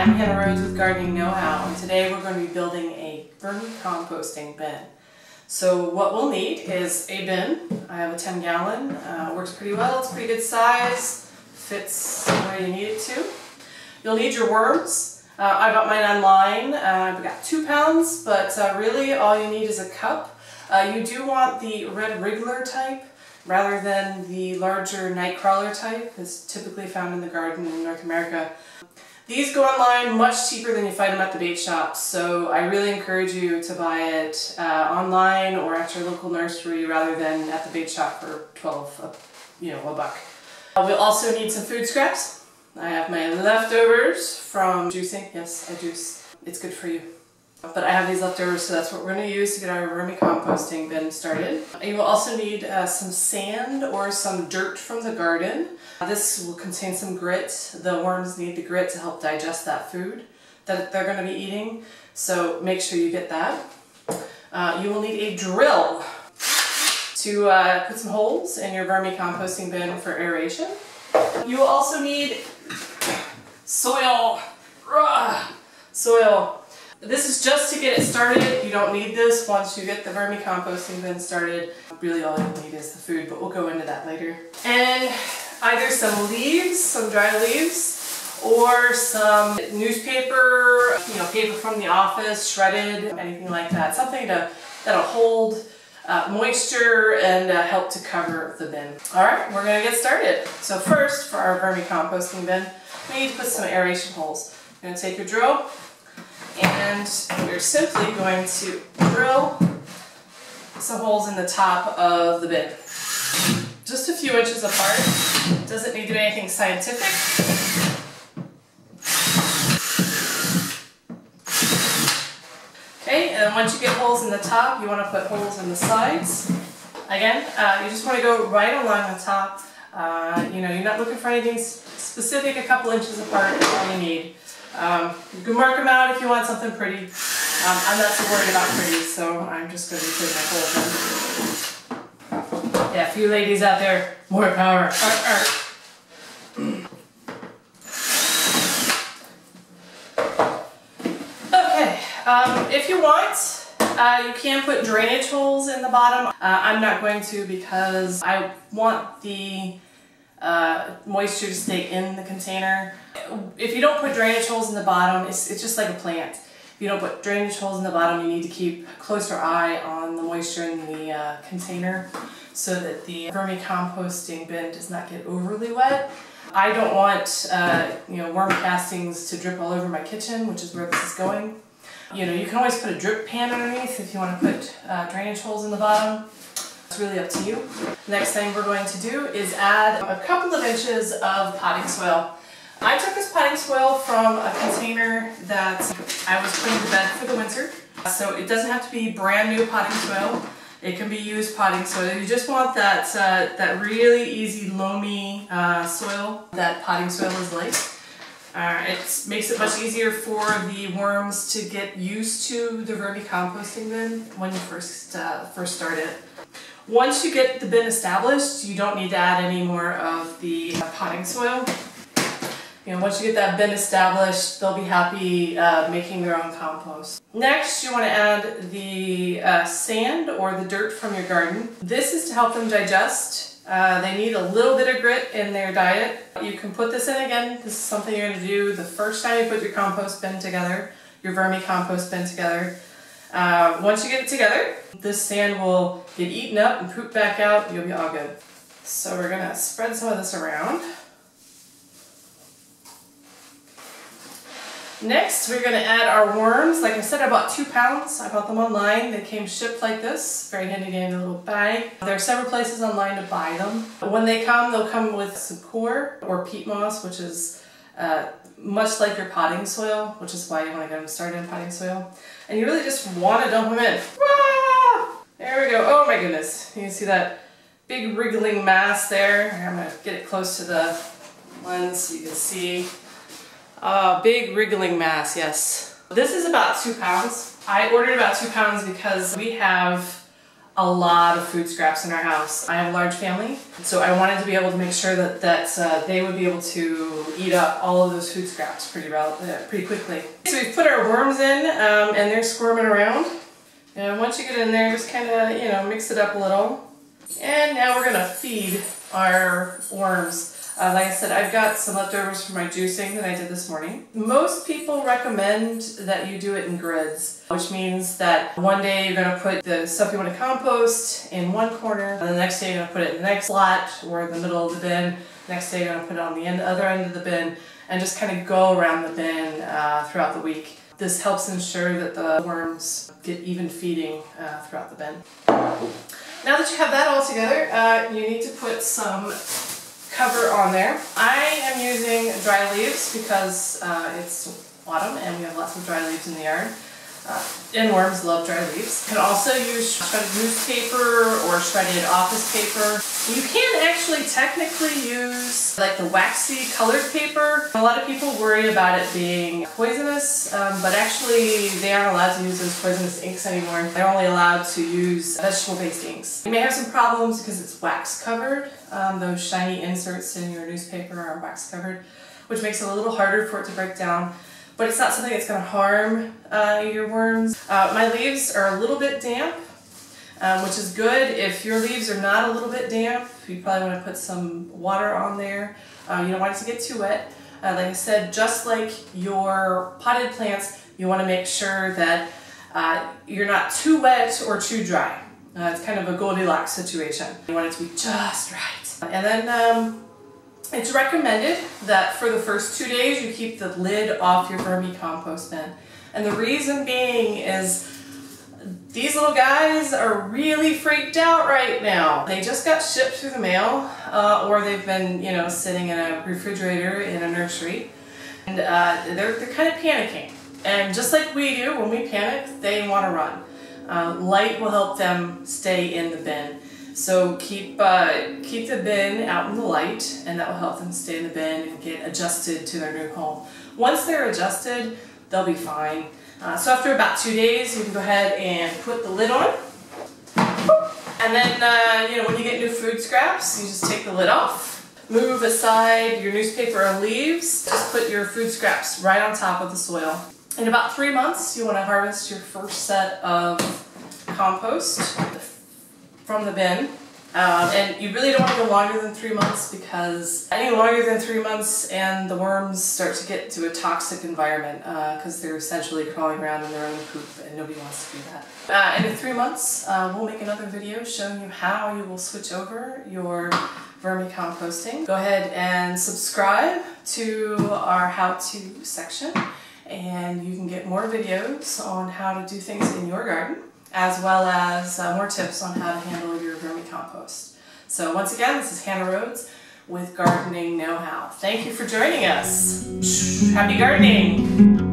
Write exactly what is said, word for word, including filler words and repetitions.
I'm Hannah Rhodes with Gardening Know-How, and today we're going to be building a vermicomposting bin. So what we'll need is a bin. I have a ten gallon, uh, works pretty well, it's a pretty good size, fits where you need it to. You'll need your worms. Uh, I got mine online. Uh, I've got two pounds, but uh, really all you need is a cup. Uh, you do want the red wriggler type rather than the larger nightcrawler type. It's typically found in the garden in North America. These go online much cheaper than you find them at the bait shop, so I really encourage you to buy it uh, online or at your local nursery rather than at the bait shop for twelve, uh, you know, a buck. Uh, we'll also need some food scraps. I have my leftovers from juicing. Yes, I juice. It's good for you. But I have these leftovers, so that's what we're going to use to get our vermicomposting bin started. You will also need uh, some sand or some dirt from the garden. This will contain some grit. The worms need the grit to help digest that food that they're going to be eating, so make sure you get that. Uh, you will need a drill to uh, put some holes in your vermicomposting bin for aeration. You will also need soil. Ugh. Soil. This is just to get it started. You don't need this once you get the vermicomposting bin started. Really all you need is the food, but we'll go into that later. And either some leaves, some dry leaves, or some newspaper, you know, paper from the office, shredded, anything like that. Something to, that'll hold uh, moisture and uh, help to cover the bin. All right, we're gonna get started. So first, for our vermicomposting bin, we need to put some aeration holes. You're gonna take your drill, and we're simply going to drill some holes in the top of the bin. Just a few inches apart. Doesn't need to be anything scientific. Okay, and once you get holes in the top, you want to put holes in the sides. Again, uh, you just want to go right along the top. Uh, you know, you're not looking for anything specific. A couple inches apart is all you need. Um, you can mark them out if you want something pretty. Um, I'm not so worried about pretty, so I'm just going to be putting my holes in. Yeah, a few ladies out there, more power. Arr, arr. Okay, um, if you want, uh, you can put drainage holes in the bottom. Uh, I'm not going to because I want the uh, moisture to stay in the container. If you don't put drainage holes in the bottom, it's, it's just like a plant. If you don't put drainage holes in the bottom, you need to keep a closer eye on the moisture in the uh, container so that the vermicomposting bin does not get overly wet. I don't want uh, you know, worm castings to drip all over my kitchen, which is where this is going. You know, you can always put a drip pan underneath if you want to put uh, drainage holes in the bottom. It's really up to you. Next thing we're going to do is add a couple of inches of potting soil. I took this potting soil from a container that I was putting to bed for the winter. So it doesn't have to be brand new potting soil. It can be used potting soil. You just want that, uh, that really easy, loamy uh, soil that potting soil is like. Uh, it makes it much easier for the worms to get used to the vermicomposting bin when you first, uh, first start it. Once you get the bin established, you don't need to add any more of the uh, potting soil. You know, once you get that bin established, they'll be happy uh, making their own compost. Next, you want to add the uh, sand or the dirt from your garden. This is to help them digest. Uh, they need a little bit of grit in their diet. You can put this in again. This is something you're going to do the first time you put your compost bin together, your vermicompost bin together. Uh, once you get it together, this sand will get eaten up and poop back out. You'll be all good. So we're going to spread some of this around. Next, we're going to add our worms. Like I said, I bought two pounds. I bought them online. They came shipped like this. Very handy in a little bag. There are several places online to buy them. When they come, they'll come with some core or peat moss, which is uh, much like your potting soil, which is why you want to get them started in potting soil. And you really just want to dump them in. Ah! There we go. Oh my goodness. You can see that big wriggling mass there. I'm going to get it close to the lens so you can see. Uh, big wriggling mass, yes. This is about two pounds. I ordered about two pounds because we have a lot of food scraps in our house. I have a large family, so I wanted to be able to make sure that, that uh, they would be able to eat up all of those food scraps pretty, rel uh, pretty quickly. So we've put our worms in, um, and they're squirming around. And once you get in there, just kind of, you know, mix it up a little. And now we're gonna feed our worms. Uh, like I said, I've got some leftovers from my juicing that I did this morning. Most people recommend that you do it in grids, which means that one day you're going to put the stuff you want to compost in one corner, and the next day you're going to put it in the next slot or in the middle of the bin. The next day you're going to put it on the end, other end of the bin, and just kind of go around the bin uh, throughout the week. This helps ensure that the worms get even feeding uh, throughout the bin. Now that you have that all together, uh, you need to put some cover on there. I am using dry leaves because uh, it's autumn and we have lots of dry leaves in the yard. Uh, and worms love dry leaves. You can also use shredded newspaper or shredded office paper. You can actually technically use like the waxy colored paper. A lot of people worry about it being poisonous, um, but actually they aren't allowed to use those poisonous inks anymore. They're only allowed to use vegetable-based inks. You may have some problems because it's wax covered. Um, those shiny inserts in your newspaper are wax covered, which makes it a little harder for it to break down. But it's not something that's going to harm uh, your worms. Uh, my leaves are a little bit damp, um, which is good. If your leaves are not a little bit damp, you probably want to put some water on there. Uh, you don't want it to get too wet. Uh, like I said, just like your potted plants, you want to make sure that uh, you're not too wet or too dry. Uh, it's kind of a Goldilocks situation. You want it to be just right. And then um, it's recommended that for the first two days you keep the lid off your vermicompost bin. And the reason being is these little guys are really freaked out right now. They just got shipped through the mail, uh, or they've been, you know, sitting in a refrigerator in a nursery, and uh, they're, they're kind of panicking. And just like we do, when we panic, they want to run. Uh, light will help them stay in the bin. So keep, uh, keep the bin out in the light, and that will help them stay in the bin and get adjusted to their new home. Once they're adjusted, they'll be fine. Uh, so after about two days, you can go ahead and put the lid on. And then, uh, you know, when you get new food scraps, you just take the lid off. Move aside your newspaper and leaves. Just put your food scraps right on top of the soil. In about three months, you want to harvest your first set of compost from the bin. Um, and you really don't want to go longer than three months because any longer than three months and the worms start to get to a toxic environment because uh, they're essentially crawling around in their own poop and nobody wants to do that. Uh, and in three months, uh, we'll make another video showing you how you will switch over your vermicomposting. Go ahead and subscribe to our how-to section, and you can get more videos on how to do things in your garden, as well as uh, more tips on how to handle your vermicompost. So once again, this is Hannah Rhodes with Gardening Know-How. Thank you for joining us. Happy gardening!